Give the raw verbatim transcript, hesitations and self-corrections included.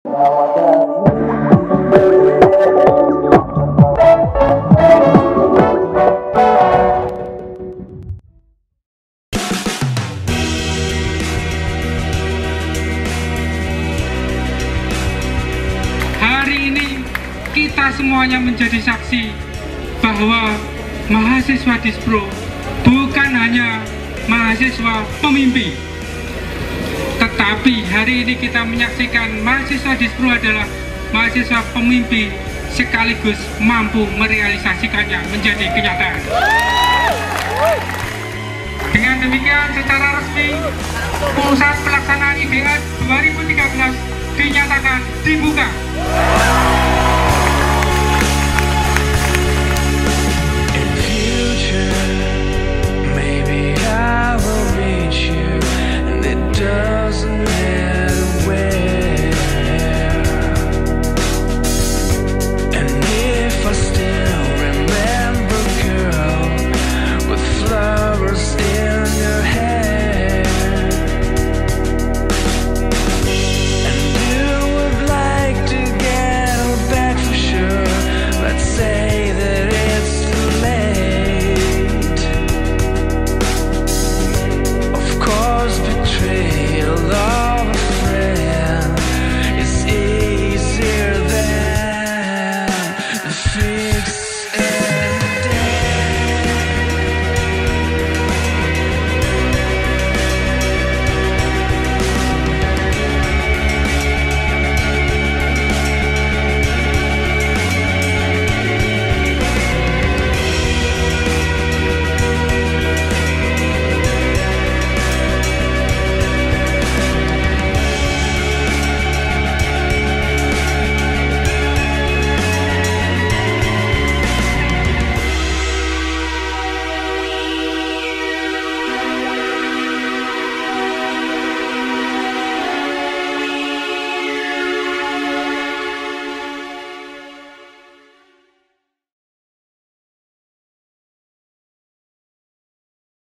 Hari ini kita semuanya menjadi saksi bahwa mahasiswa Dispro bukan hanya mahasiswa pemimpi, tetapi hari ini kita menyaksikan mahasiswa Dispro adalah mahasiswa pemimpi sekaligus mampu merealisasikannya menjadi kenyataan. Dengan demikian secara resmi Pusat Pelaksanaan I D A dua ribu tiga belas dinyatakan dibuka.